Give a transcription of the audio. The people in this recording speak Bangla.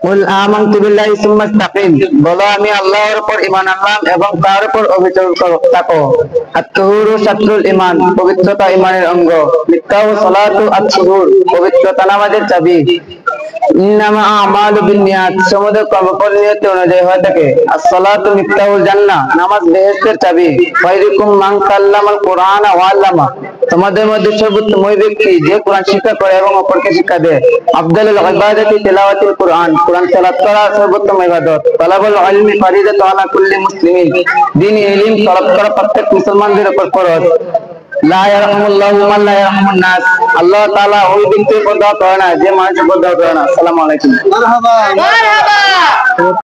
কুল আমানতু বিল্লাহি সুম্মা ইসতাকিম, বলো আমি আল্লাহর উপর ঈমান আনলাম এবং তার উপর অবিচল থাকো। আত-তুহুরু শাতরুল ঈমান, পবিত্রতা ঈমানের অঙ্গ। মিফতাহু সালাতু আত-তুহুর, পবিত্রতা নামাজের চাবি। ইন্নামা আমালু বিন্নিয়াত, সমুদয় কর্মফল নিয়ত অনুযায়ী হয়ে থাকে। as-সালাতু মিফতাহুল জান্নাহ, নামাজ বেহেশতের চাবি। খায়রুকুম মান তাআল্লামাল কুরআনা ওয়া আল্লামা, তোমাদের মধ্যে সর্বোত্তম ওই ব্যক্তি যে কোরআন শিক্ষা করে এবং অপরকে শিক্ষা দেয়। আফদালুল ইবাদাতি তিলাওয়াতুল কুরআন, কোরআন তেলাওয়াত করা সর্বোত্তম ইবাদত। তালাবুল ইলমি ফারিদাতু আলা কুল্লি মুসলিমিন, দ্বীনি ইলম তলব করা প্রত্যেক মুসলমানদের উপর ফরজ। লা ইয়ারহামুল্লাহু মান লা ইয়ারহামুন নাস, আল্লাহ তাআলা ওই ব্যক্তির উপর দয়া করে না যে মানুষের উপর দয়া করে না। আসসালামু আলাইকুম। মারহাবা।